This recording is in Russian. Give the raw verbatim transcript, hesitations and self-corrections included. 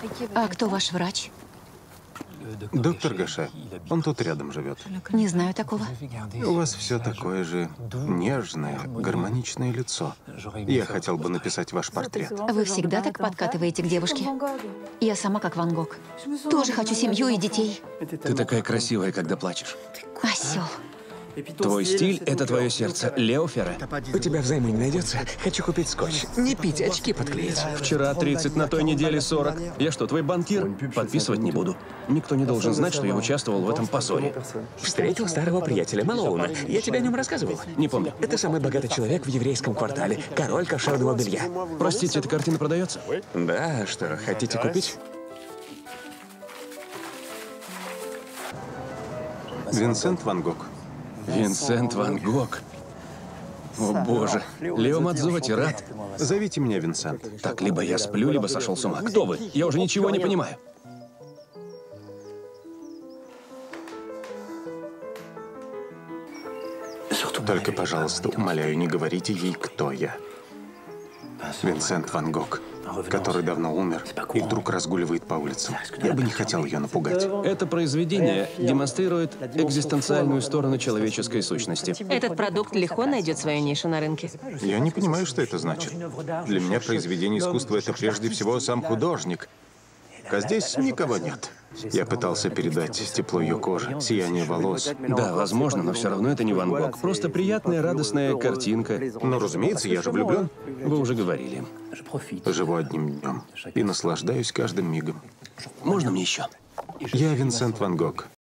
А кто ваш врач? Доктор Гаше. Он тут рядом живет. Не знаю такого. У вас все такое же нежное, гармоничное лицо. Я хотел бы написать ваш портрет. Вы всегда так подкатываете к девушке? Я сама как Ван Гог. Тоже хочу семью и детей. Ты такая красивая, когда плачешь. Осел. Твой стиль — это твое сердце. Лео Ферре. У тебя взаймы не найдется? Хочу купить скотч. Не пить, очки подклеить. Вчера тридцать, на той неделе сорок. Я что, твой банкир? Подписывать не буду. Никто не должен знать, что я участвовал в этом позоре. Встретил старого приятеля Малоуна. Я тебе о нем рассказывал. Не помню. Это самый богатый человек в еврейском квартале. Король кошерного белья. Простите, эта картина продается? Да, что, хотите купить? Винсент Ван Гог. Винсент Ван Гог. О, боже. Лео Мадзовати рад. Зовите меня Винсент. Так, либо я сплю, либо сошел с ума. Кто вы? Я уже ничего не понимаю. Только, пожалуйста, умоляю, не говорите ей, кто я. Винсент Ван Гог, который давно умер и вдруг разгуливает по улицам. Я бы не хотел ее напугать. Это произведение демонстрирует экзистенциальную сторону человеческой сущности. Этот продукт легко найдет свою нишу на рынке. Я не понимаю, что это значит. Для меня произведение искусства — это прежде всего сам художник. А здесь никого нет. Я пытался передать тепло ее кожи, сияние волос. Да, возможно, но все равно это не Ван Гог. Просто приятная, радостная картинка. Но, разумеется, я же влюблен. Вы уже говорили. Живу одним днем и наслаждаюсь каждым мигом. Можно мне еще? Я Винсент Ван Гог.